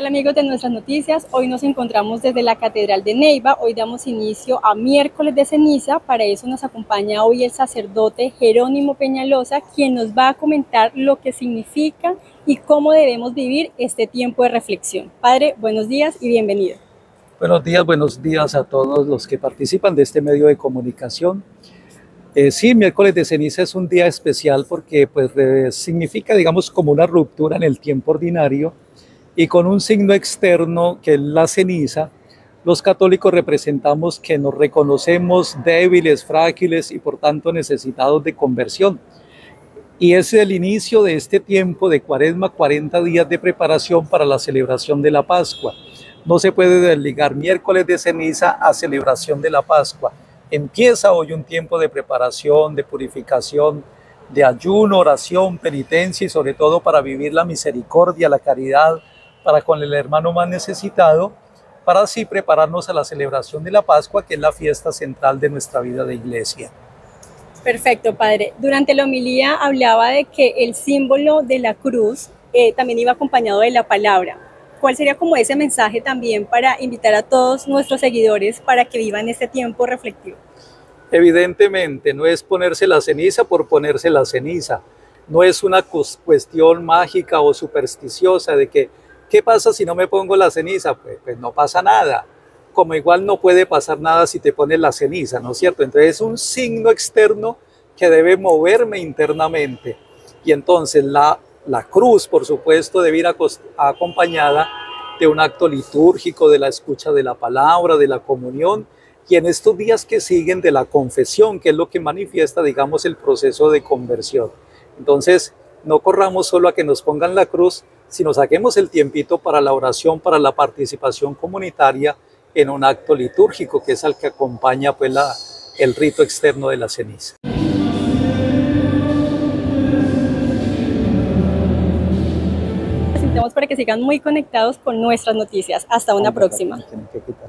Hola amigos de Nuestras Noticias, hoy nos encontramos desde la Catedral de Neiva, hoy damos inicio a miércoles de ceniza, para eso nos acompaña hoy el sacerdote Jerónimo Peñalosa, quien nos va a comentar lo que significa y cómo debemos vivir este tiempo de reflexión. Padre, buenos días y bienvenido. Buenos días a todos los que participan de este medio de comunicación. Sí, miércoles de ceniza es un día especial porque significa, digamos, como una ruptura en el tiempo ordinario y con un signo externo que es la ceniza. Los católicos representamos que nos reconocemos débiles, frágiles y por tanto necesitados de conversión. Y es el inicio de este tiempo de Cuaresma, 40 días de preparación para la celebración de la Pascua. No se puede desligar miércoles de ceniza a celebración de la Pascua. Empieza hoy un tiempo de preparación, de purificación, de ayuno, oración, penitencia y sobre todo para vivir la misericordia, la caridad para con el hermano más necesitado, para así prepararnos a la celebración de la Pascua, que es la fiesta central de nuestra vida de iglesia. Perfecto, Padre. Durante la homilía hablaba de que el símbolo de la cruz también iba acompañado de la palabra. ¿Cuál sería como ese mensaje también para invitar a todos nuestros seguidores para que vivan este tiempo reflectivo? Evidentemente, no es ponerse la ceniza por ponerse la ceniza. No es una cuestión mágica o supersticiosa de que, ¿qué pasa si no me pongo la ceniza? Pues no pasa nada. Como igual no puede pasar nada si te pones la ceniza, ¿no es cierto? Entonces es un signo externo que debe moverme internamente. Y entonces la cruz, por supuesto, debe ir acompañada de un acto litúrgico, de la escucha de la palabra, de la comunión, y en estos días que siguen de la confesión, que es lo que manifiesta, digamos, el proceso de conversión. Entonces, no corramos solo a que nos pongan la cruz, sino saquemos el tiempito para la oración, para la participación comunitaria en un acto litúrgico, que es el que acompaña el rito externo de la ceniza. Para que sigan muy conectados con Nuestras Noticias. Hasta una próxima.